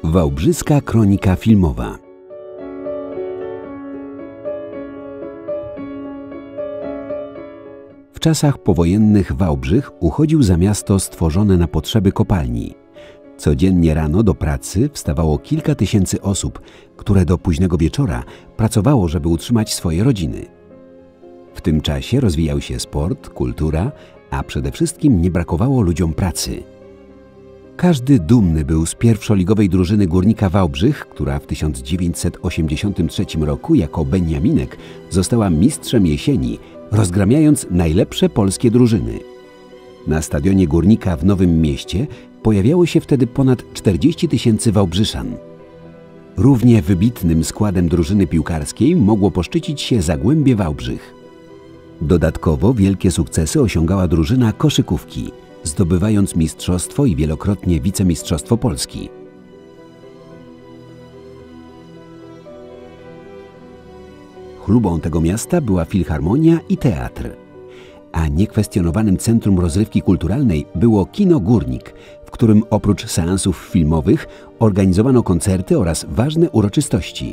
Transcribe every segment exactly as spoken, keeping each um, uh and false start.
Wałbrzyska kronika filmowa. W czasach powojennych Wałbrzych uchodził za miasto stworzone na potrzeby kopalni. Codziennie rano do pracy wstawało kilka tysięcy osób, które do późnego wieczora pracowało, żeby utrzymać swoje rodziny. W tym czasie rozwijał się sport, kultura, a przede wszystkim nie brakowało ludziom pracy. Każdy dumny był z pierwszoligowej drużyny Górnika Wałbrzych, która w tysiąc dziewięćset osiemdziesiątym trzecim roku jako Beniaminek została mistrzem jesieni, rozgramiając najlepsze polskie drużyny. Na stadionie Górnika w Nowym Mieście pojawiało się wtedy ponad czterdzieści tysięcy Wałbrzyszan. Równie wybitnym składem drużyny piłkarskiej mogło poszczycić się Zagłębie Wałbrzych. Dodatkowo wielkie sukcesy osiągała drużyna koszykówki, zdobywając mistrzostwo i wielokrotnie wicemistrzostwo Polski. Chlubą tego miasta była filharmonia i teatr, a niekwestionowanym centrum rozrywki kulturalnej było kino Górnik, w którym oprócz seansów filmowych organizowano koncerty oraz ważne uroczystości.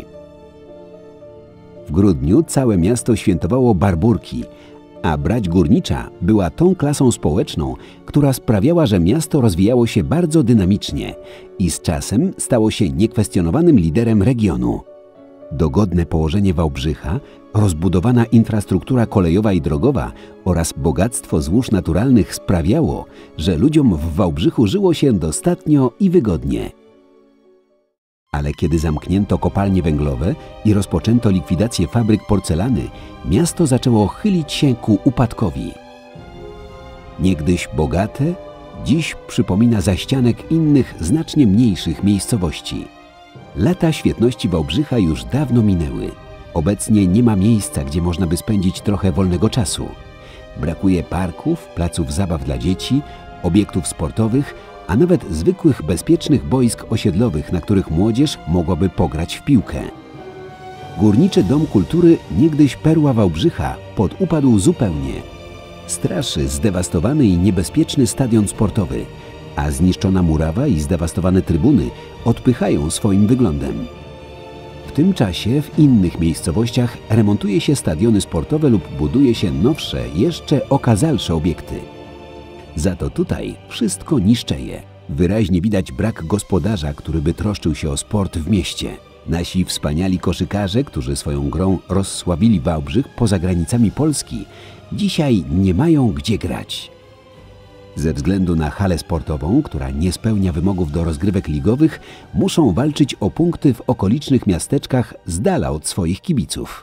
W grudniu całe miasto świętowało barburki, a brać górnicza była tą klasą społeczną, która sprawiała, że miasto rozwijało się bardzo dynamicznie i z czasem stało się niekwestionowanym liderem regionu. Dogodne położenie Wałbrzycha, rozbudowana infrastruktura kolejowa i drogowa oraz bogactwo złóż naturalnych sprawiało, że ludziom w Wałbrzychu żyło się dostatnio i wygodnie. Ale kiedy zamknięto kopalnie węglowe i rozpoczęto likwidację fabryk porcelany, miasto zaczęło chylić się ku upadkowi. Niegdyś bogate, dziś przypomina zaścianek innych, znacznie mniejszych miejscowości. Lata świetności Wałbrzycha już dawno minęły. Obecnie nie ma miejsca, gdzie można by spędzić trochę wolnego czasu. Brakuje parków, placów zabaw dla dzieci, obiektów sportowych, a nawet zwykłych, bezpiecznych boisk osiedlowych, na których młodzież mogłaby pograć w piłkę. Górniczy Dom Kultury, niegdyś perła Wałbrzycha, podupadł zupełnie. Straszy zdewastowany i niebezpieczny stadion sportowy, a zniszczona murawa i zdewastowane trybuny odpychają swoim wyglądem. W tym czasie w innych miejscowościach remontuje się stadiony sportowe lub buduje się nowsze, jeszcze okazalsze obiekty. Za to tutaj wszystko niszczeje. Wyraźnie widać brak gospodarza, który by troszczył się o sport w mieście. Nasi wspaniali koszykarze, którzy swoją grą rozsławili Wałbrzych poza granicami Polski, dzisiaj nie mają gdzie grać. Ze względu na halę sportową, która nie spełnia wymogów do rozgrywek ligowych, muszą walczyć o punkty w okolicznych miasteczkach z dala od swoich kibiców.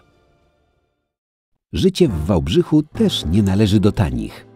Życie w Wałbrzychu też nie należy do tanich.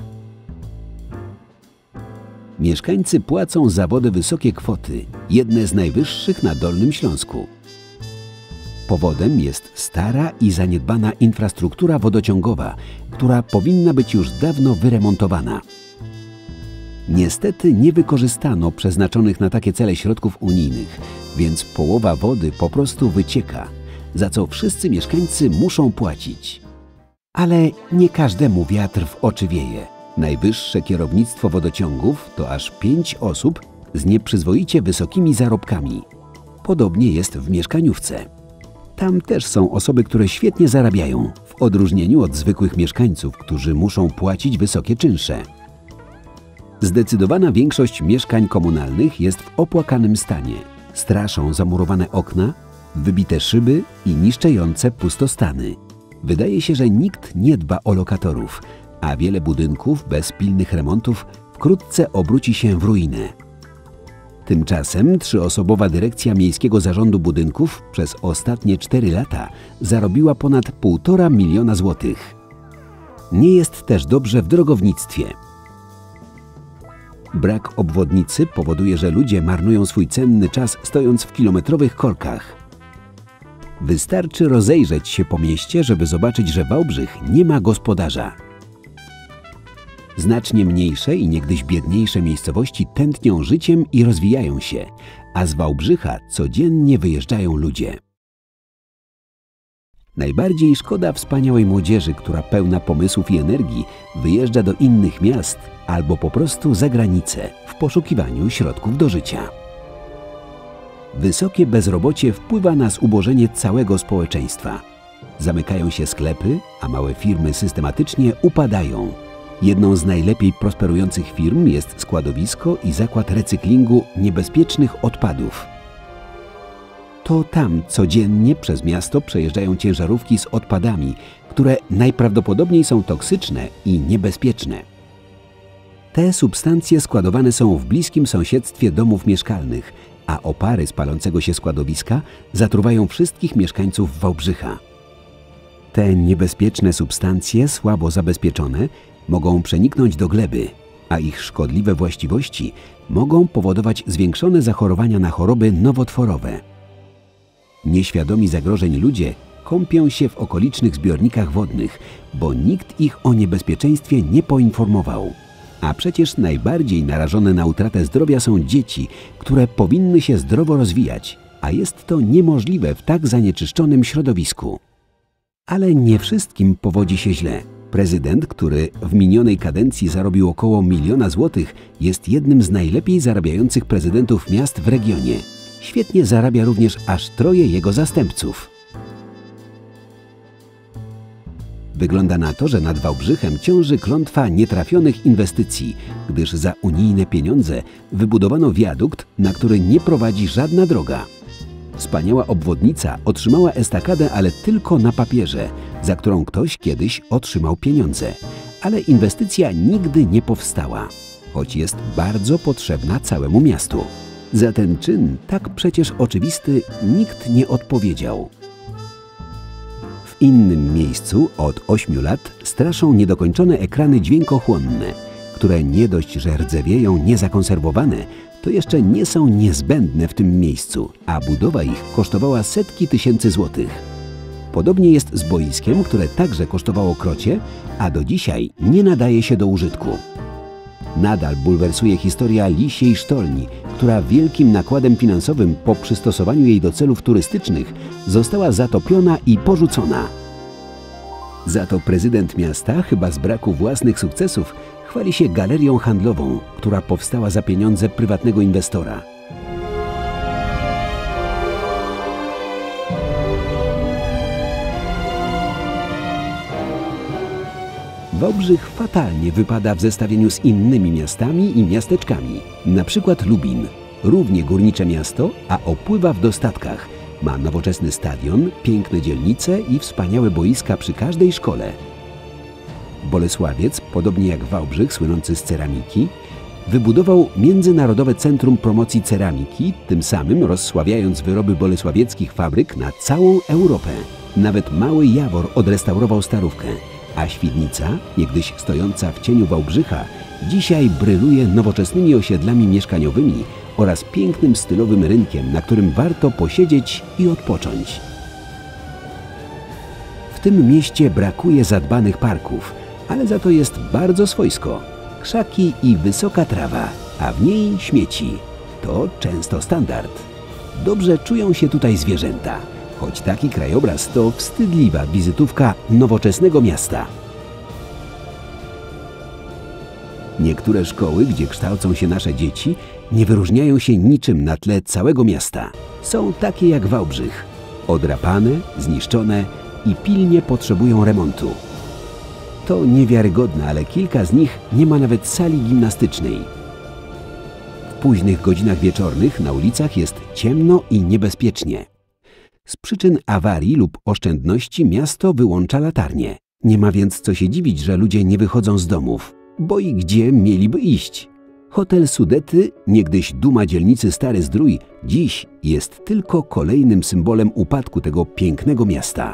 Mieszkańcy płacą za wodę wysokie kwoty, jedne z najwyższych na Dolnym Śląsku. Powodem jest stara i zaniedbana infrastruktura wodociągowa, która powinna być już dawno wyremontowana. Niestety nie wykorzystano przeznaczonych na takie cele środków unijnych, więc połowa wody po prostu wycieka, za co wszyscy mieszkańcy muszą płacić. Ale nie każdemu wiatr w oczy wieje. Najwyższe kierownictwo wodociągów to aż pięć osób z nieprzyzwoicie wysokimi zarobkami. Podobnie jest w mieszkaniówce. Tam też są osoby, które świetnie zarabiają, w odróżnieniu od zwykłych mieszkańców, którzy muszą płacić wysokie czynsze. Zdecydowana większość mieszkań komunalnych jest w opłakanym stanie. Straszą zamurowane okna, wybite szyby i niszczejące pustostany. Wydaje się, że nikt nie dba o lokatorów, a wiele budynków bez pilnych remontów wkrótce obróci się w ruinę. Tymczasem trzyosobowa dyrekcja Miejskiego Zarządu Budynków przez ostatnie cztery lata zarobiła ponad półtora miliona złotych. Nie jest też dobrze w drogownictwie. Brak obwodnicy powoduje, że ludzie marnują swój cenny czas stojąc w kilometrowych korkach. Wystarczy rozejrzeć się po mieście, żeby zobaczyć, że Wałbrzych nie ma gospodarza. Znacznie mniejsze i niegdyś biedniejsze miejscowości tętnią życiem i rozwijają się, a z Wałbrzycha codziennie wyjeżdżają ludzie. Najbardziej szkoda wspaniałej młodzieży, która pełna pomysłów i energii wyjeżdża do innych miast albo po prostu za granicę w poszukiwaniu środków do życia. Wysokie bezrobocie wpływa na zubożenie całego społeczeństwa. Zamykają się sklepy, a małe firmy systematycznie upadają. Jedną z najlepiej prosperujących firm jest składowisko i zakład recyklingu niebezpiecznych odpadów. To tam codziennie przez miasto przejeżdżają ciężarówki z odpadami, które najprawdopodobniej są toksyczne i niebezpieczne. Te substancje składowane są w bliskim sąsiedztwie domów mieszkalnych, a opary z palącego się składowiska zatruwają wszystkich mieszkańców Wałbrzycha. Te niebezpieczne substancje, słabo zabezpieczone, mogą przeniknąć do gleby, a ich szkodliwe właściwości mogą powodować zwiększone zachorowania na choroby nowotworowe. Nieświadomi zagrożeń ludzie kąpią się w okolicznych zbiornikach wodnych, bo nikt ich o niebezpieczeństwie nie poinformował. A przecież najbardziej narażone na utratę zdrowia są dzieci, które powinny się zdrowo rozwijać, a jest to niemożliwe w tak zanieczyszczonym środowisku. Ale nie wszystkim powodzi się źle. Prezydent, który w minionej kadencji zarobił około miliona złotych, jest jednym z najlepiej zarabiających prezydentów miast w regionie. Świetnie zarabia również aż troje jego zastępców. Wygląda na to, że nad Wałbrzychem ciąży klątwa nietrafionych inwestycji, gdyż za unijne pieniądze wybudowano wiadukt, na który nie prowadzi żadna droga. Wspaniała obwodnica otrzymała estakadę, ale tylko na papierze, za którą ktoś kiedyś otrzymał pieniądze. Ale inwestycja nigdy nie powstała, choć jest bardzo potrzebna całemu miastu. Za ten czyn, tak przecież oczywisty, nikt nie odpowiedział. W innym miejscu od ośmiu lat straszą niedokończone ekrany dźwiękochłonne, które nie dość, że rdzewieją niezakonserwowane, to jeszcze nie są niezbędne w tym miejscu, a budowa ich kosztowała setki tysięcy złotych. Podobnie jest z boiskiem, które także kosztowało krocie, a do dzisiaj nie nadaje się do użytku. Nadal bulwersuje historia Lisiej Sztolni, która wielkim nakładem finansowym po przystosowaniu jej do celów turystycznych została zatopiona i porzucona. Za to prezydent miasta, chyba z braku własnych sukcesów, chwali się galerią handlową, która powstała za pieniądze prywatnego inwestora. Wałbrzych fatalnie wypada w zestawieniu z innymi miastami i miasteczkami. Na przykład Lubin. Równie górnicze miasto, a opływa w dostatkach. Ma nowoczesny stadion, piękne dzielnice i wspaniałe boiska przy każdej szkole. Bolesławiec, podobnie jak Wałbrzych, słynący z ceramiki, wybudował Międzynarodowe Centrum Promocji Ceramiki, tym samym rozsławiając wyroby bolesławieckich fabryk na całą Europę. Nawet Mały Jawor odrestaurował Starówkę, a Świdnica, niegdyś stojąca w cieniu Wałbrzycha, dzisiaj bryluje nowoczesnymi osiedlami mieszkaniowymi oraz pięknym stylowym rynkiem, na którym warto posiedzieć i odpocząć. W tym mieście brakuje zadbanych parków, ale za to jest bardzo swojsko. Krzaki i wysoka trawa, a w niej śmieci. To często standard. Dobrze czują się tutaj zwierzęta, choć taki krajobraz to wstydliwa wizytówka nowoczesnego miasta. Niektóre szkoły, gdzie kształcą się nasze dzieci, nie wyróżniają się niczym na tle całego miasta. Są takie jak Wałbrzych. Odrapane, zniszczone i pilnie potrzebują remontu. To niewiarygodne, ale kilka z nich nie ma nawet sali gimnastycznej. W późnych godzinach wieczornych na ulicach jest ciemno i niebezpiecznie. Z przyczyn awarii lub oszczędności miasto wyłącza latarnie. Nie ma więc co się dziwić, że ludzie nie wychodzą z domów, bo i gdzie mieliby iść? Hotel Sudety, niegdyś duma dzielnicy Stary Zdrój, dziś jest tylko kolejnym symbolem upadku tego pięknego miasta.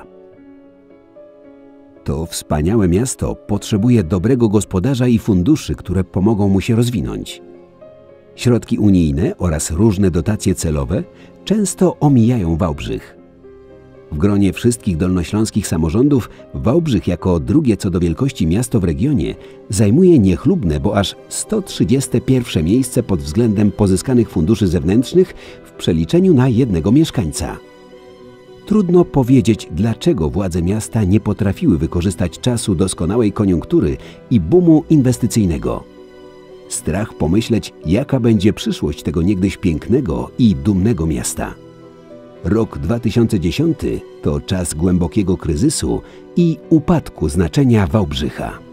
To wspaniałe miasto potrzebuje dobrego gospodarza i funduszy, które pomogą mu się rozwinąć. Środki unijne oraz różne dotacje celowe często omijają Wałbrzych. W gronie wszystkich dolnośląskich samorządów Wałbrzych jako drugie co do wielkości miasto w regionie zajmuje niechlubne, bo aż sto trzydzieste pierwsze miejsce pod względem pozyskanych funduszy zewnętrznych w przeliczeniu na jednego mieszkańca. Trudno powiedzieć, dlaczego władze miasta nie potrafiły wykorzystać czasu doskonałej koniunktury i boomu inwestycyjnego. Strach pomyśleć, jaka będzie przyszłość tego niegdyś pięknego i dumnego miasta. Rok dwa tysiące dziesiąty to czas głębokiego kryzysu i upadku znaczenia Wałbrzycha.